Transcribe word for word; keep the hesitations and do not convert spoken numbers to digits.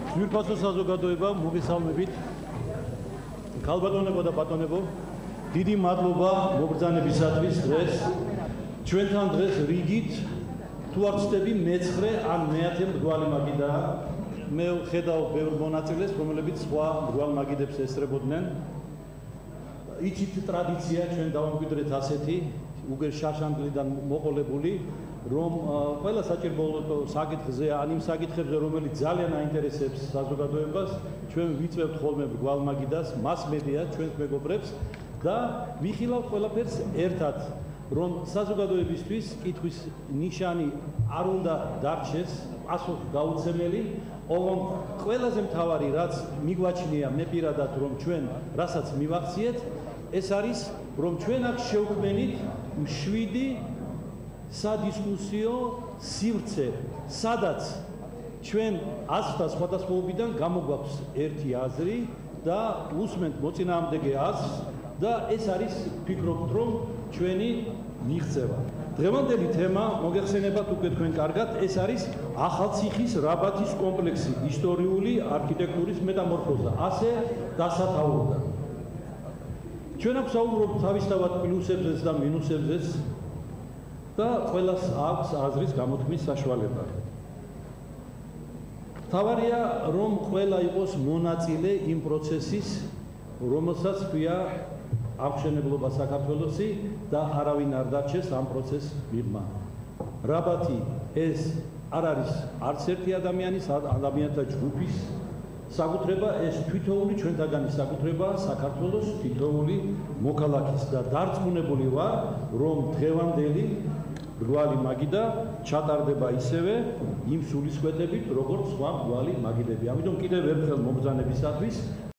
Ძვირფასო საზოგადოება, მოგესალმებით. ქალბატონებო და ბატონებო, დიდი მადლობა მობრძანებისათვის დღეს. ჩვენთან დღეს რიგით თუ არ ვცდები მეცხრე ან მეათე მრგვალი მაგიდაა. მე ხედავ ბევრ მონაწილეს, რომლებიც სხვა მრგვალ მაგიდებს ესწრებოდნენ. იცით ტრადიცია ჩვენ დავამკვიდრეთ ასეთი, უგერ შაშანგლიდან მოყოლებული, რომ ყველა საჭიროებო საკითხზე ან იმ საკითხებზე, რომელიც ძალიან აინტერესებს საზოგადოებას, ჩვენ ვიწევთ ხოლმე მრგვალ მაგიდას, მას-მედიას, ჩვენს მეგობრებს და ვიხილავთ ყველაფერს ერთად, რომ საზოგადოებისთვის კითხვის ნიშანი არ უნდა დარჩეს, პასუხი გაუცემელი, ოღონდ ყველაზე მთავარი, რაც მიგვაჩნია მე პირადად, რომ ჩვენ რასაც მივახციეთ, ეს არის, რომ ჩვენ აქ შევქმნით მშვიდი სადისკუსიო სივრცე, სადაც ჩვენ აზრთა სხვადასხვაობიდან გამოგვაქვს ერთი აზრი და უსმენთ მოწინააღმდეგე აზრს და ეს არის, ვფიქრობთ, რომ ჩვენი მიღწევა. დღევანდელი თემა, მოგეხსენებათ უკვე თქვენ კარგად, ეს არის ახალციხის რაბათის კომპლექსი, ისტორიული არქიტექტურის მეტამორფოზა, ასე დასათაურდა. ჩვენ აქ საუბრობთ თავისთავად პლუსებზეც და მინუსებზეც და ყველას აქვს აზრის გამოთქმის საშუალება. მთავარია, რომ ყველა იყოს მონაწილე იმ პროცესის, რომელსაც ქვია აღმშენებლობა საქართველოსი და არავინ არ დარჩეს ამ პროცესს მიღმა. რაბათი ეს არ არის არც ერთი ადამიანის, ადამიანთა ჯგუფის საკუთრება, ეს თვითოული ჩვენთაგანი საკუთრებაა, საქართველოს თითოეული მოქალაქის და დარწმუნებული ვარ, რომ დღევანდელი მრგვალი მაგიდა ჩატარდება ისევე იმ სულისკვეთებით, როგორც სხვა მრგვალი მაგიდები. ამიტომ კიდევ ერთხელ მობრძანებისათვის